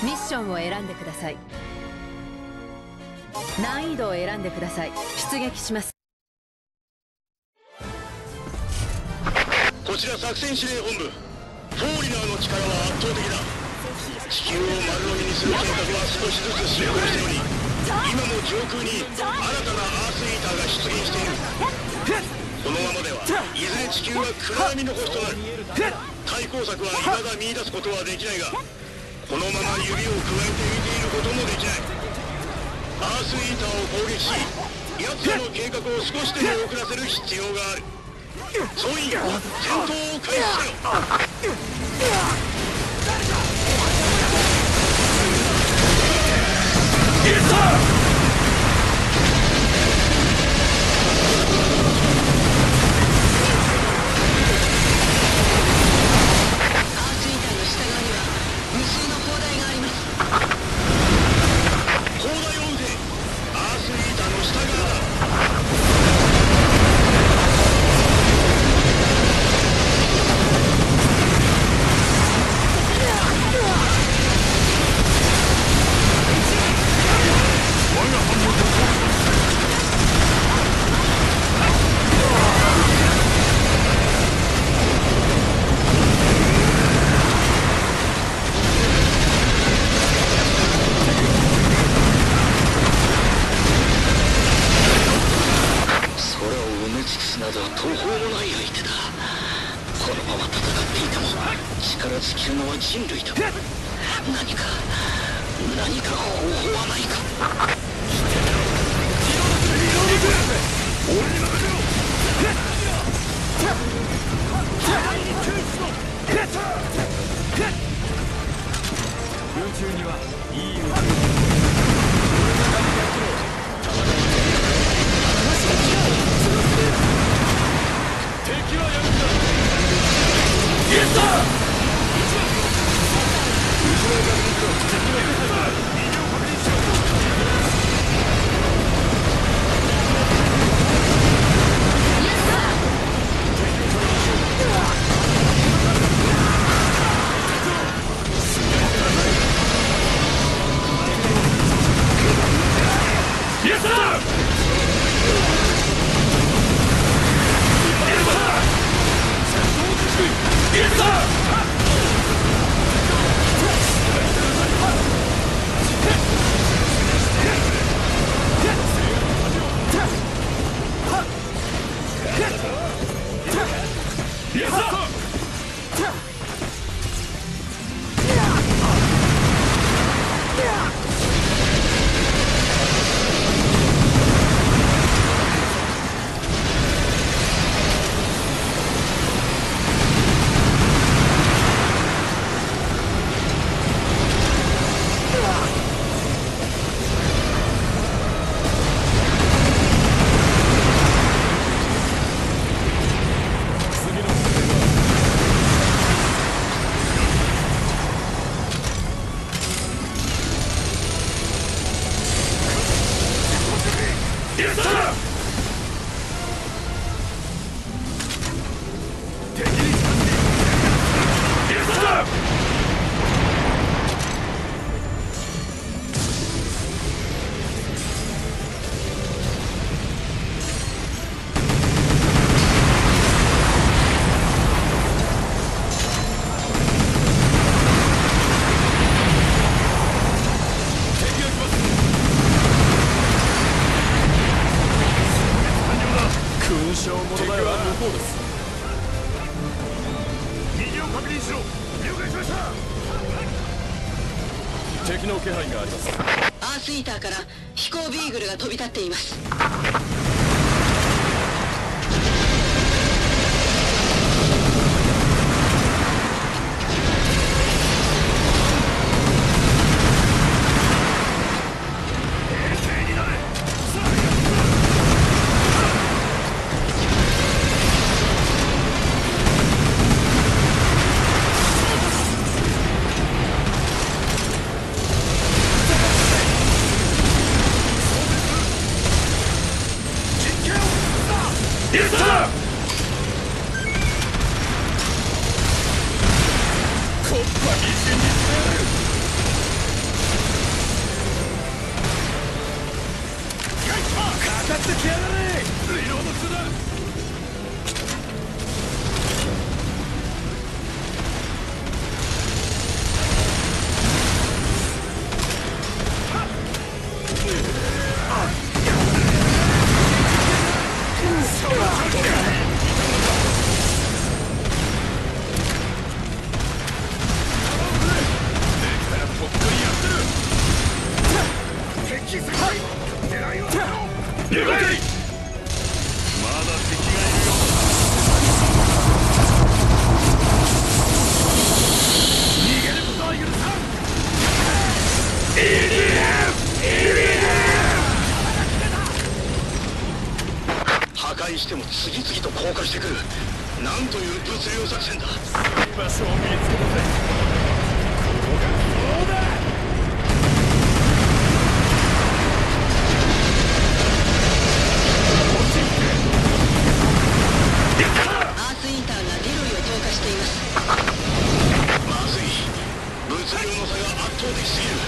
ミッションを選んでください。難易度を選んでください。出撃します。 こちら作戦司令本部。フォーリナーの力は圧倒的だ。地球を丸飲みにする計画は少しずつ進行しており、今も上空に新たなアースイーターが出現している。このままではいずれ地球が暗闇の星となる。対抗策は未だ見出すことはできないが、このまま指を加えて見ていることもできない。アースイーターを攻撃し、奴らの計画を少しでも遅らせる必要がある。総員戦闘を開始せよ。アースイーターの下側には無数の砲台があります。砲台を撃て。アースイーターの下側だ。など途方もない相手だ。このまま戦っていても力尽きるのは人類だ。何か方法はないか。俺に任せろ。宇宙にはいい宇宙敵はやるんだ。イエスだ。後ろへ確認しろ。敵がいるんだ。右を確認しろ。イエスだ。敵を確認しろ。イエスだ。イエスだ。敵の気配があります。 アースイーターから飛行ビーグルが飛び立っています。 破壊しても次々と降下してくる。なんという物量作戦だ。 居場所を見つけたぜ。ここがそうだ。 アースインターがディロイを投下しています。 まずい。物量の差が圧倒的すぎる。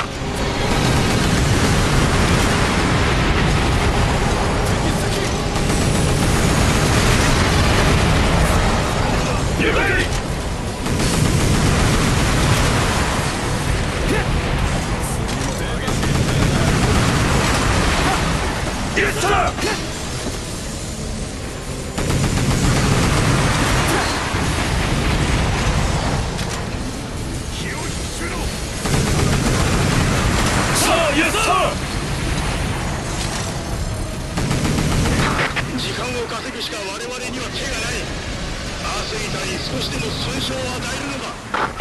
時間を稼ぐしか我々には手がない。アースイーターに少しでも損傷を与えるのだ。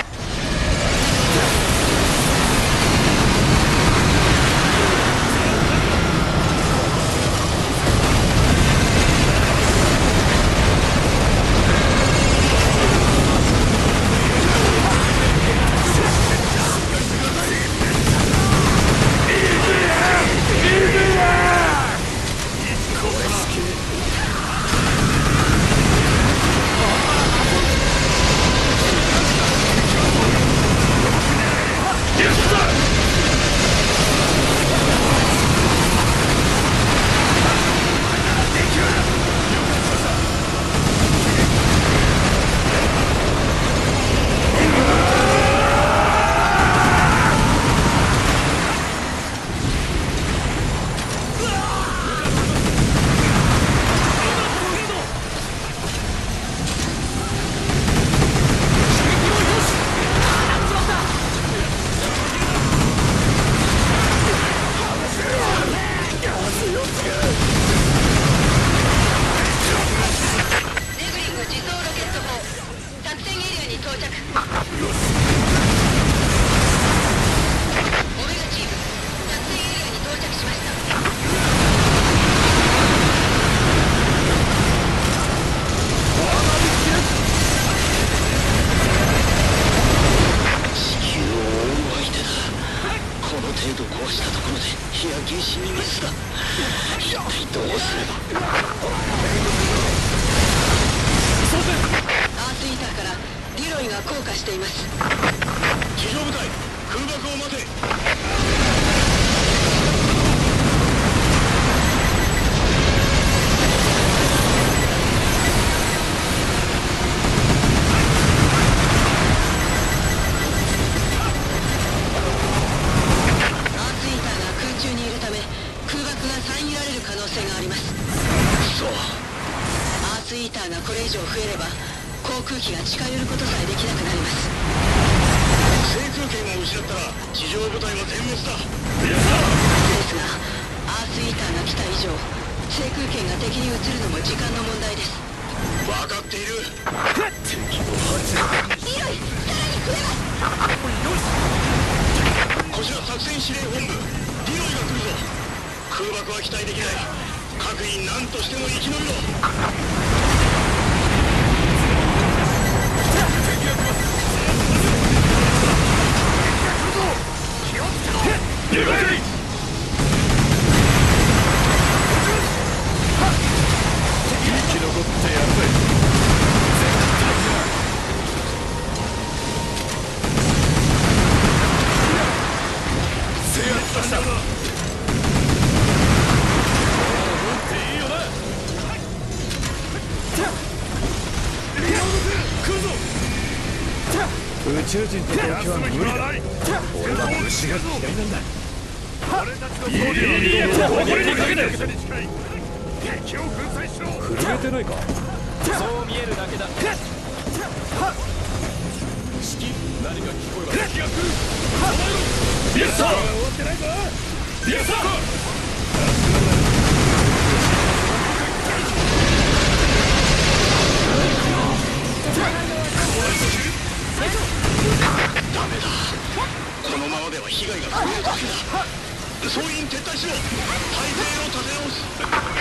降下しています。 地上部隊、空爆を待て。 アースイーターが空中にいるため空爆が遮られる可能性があります。 そう。 アースイーターがこれ以上増えれば航空機が近寄ることさえできなくなります。 制空権を失ったら地上部隊は全滅だ。 ですがアースイーターが来た以上制空権が敵に移るのも時間の問題です。 分かっている。 広い、さらに増えます。 こちら作戦司令本部、ディロイが来るぞ。空爆は期待できない。各員何としても生き延びろ。 宇宙人と同居は無理だ。俺は虫が嫌いなんだ。いいやつは誇りにかけて。敵を粉砕しろ。震えてないか。そう見えるだけだ。指揮、何か聞こえば敵が来る。イエスサー。終わってないぞ。イエスサー。 ダメだ。このままでは被害が増えるだけだ。総員撤退しろ。体勢を立て直す。